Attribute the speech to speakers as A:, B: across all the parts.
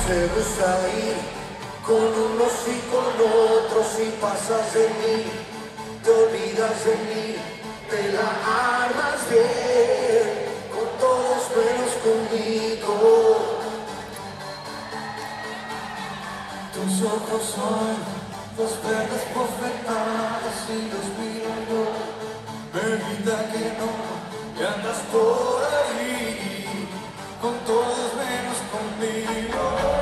A: Te gusta ir con unos y con otros y pasas de mí, te olvidas de mí, te la armas bien, con todos menos conmigo. Tus ojos son dos verdes bofetadas y los miro yo, me grita que no, que andas por ahí, con todos menos conmigo.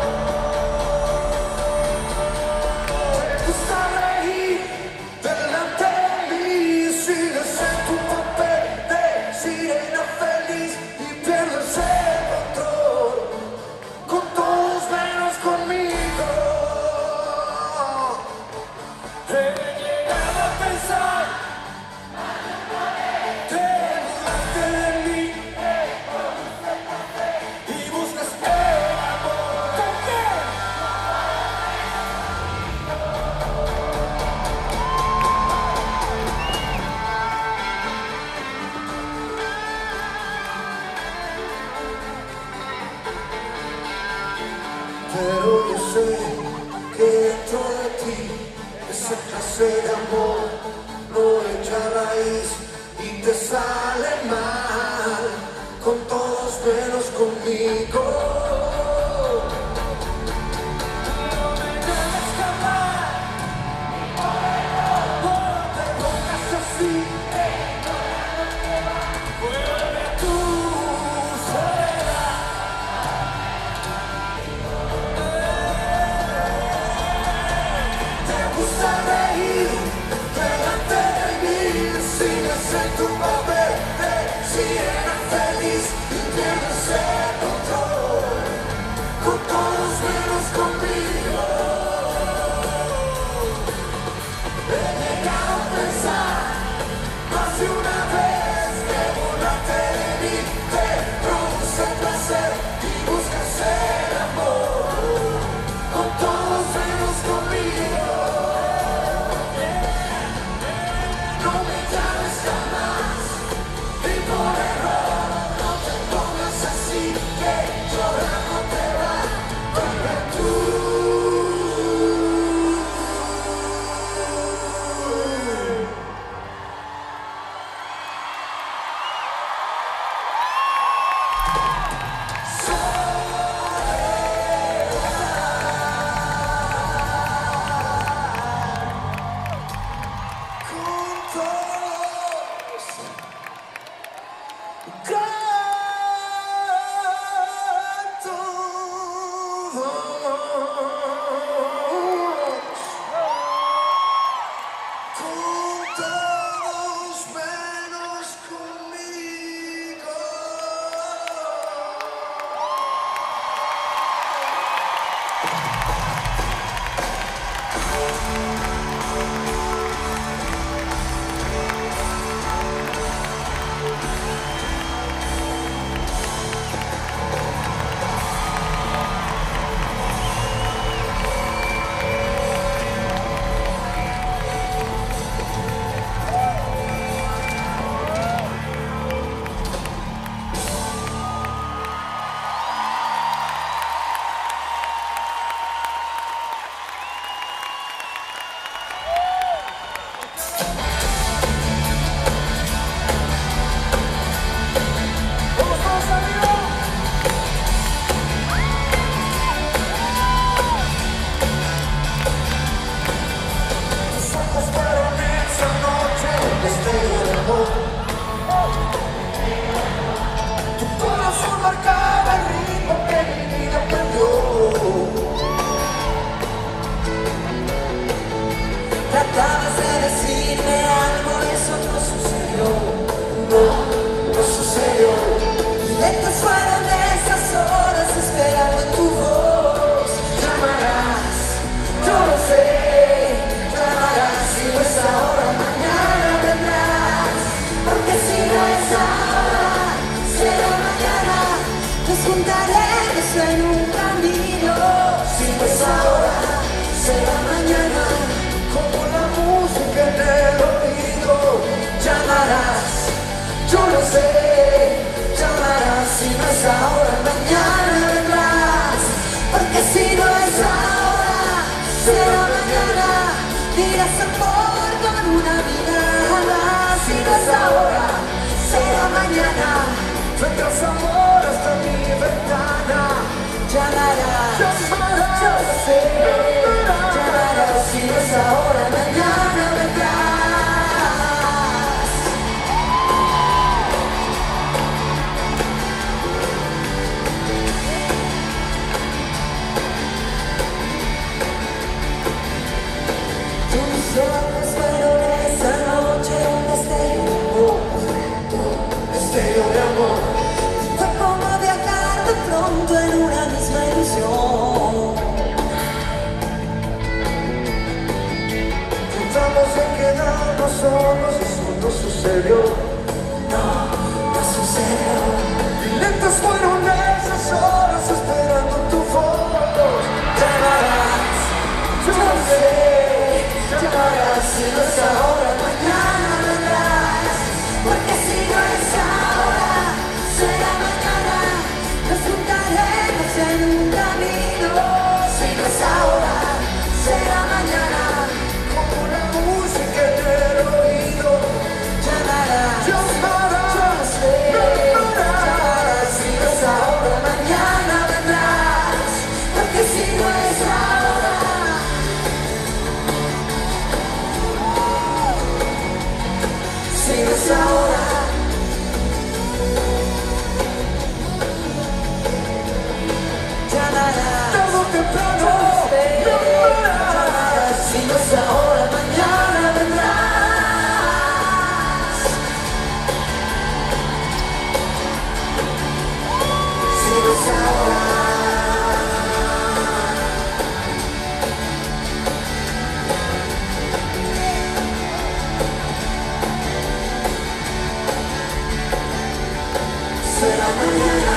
A: Pero yo sé que dentro de ti esa clase de amor no echa raíz y te sale mal, con todos menos conmigo. No me dejes escapar, no te pongas así, vuelve a tu soledad. Reír delante de mí, sigues en tu papel de sirena feliz y pierdes el control, con todos menos conmigo. He llegado a pensar más de una vez que burlarte de mí te produce placer y buscas el amor, con todos menos conmigo. Tratabas de decirme algo, eso no sucedió, no sucedió. Y lentas fueron esas horas esperando tu voz. Llamarás, yo lo sé, llamarás y no es ahora, mañana vendrás. Porque si no es ahora, será mañana, nos juntaremos en un camino. Si no es ahora, será mañana. Como la música en el oído, llamarás, yo lo sé, llamarás, si no es ahora, mañana vendrás, porque si yo sé, llamarás, si no es ahora, mañana vendrás. Tus ojos fueron esa noche un destello de amor. Fue como viajar de pronto en una misma ilusión. Tratamos de quedarnos solos, eso no sucedió. No, no sucedió. Y lentas fueron esas horas esperando tu foto. Llamarás, yo no sé, llamarás, si no es ahora, mañana vendrás. Porque si no es ahora, será mañana. Nos juntaremos en un camino. Si no es ahora, será mañana. Como la música en el oído. Llamarás, yo sé, llamarás. Si no es ahora, mañana vendrás. Porque si no es ahora, si no es ahora, llamarás. Todo temprano, llamarás. Si no es ahora, mañana vendrás. Si no es ahora, será mañana.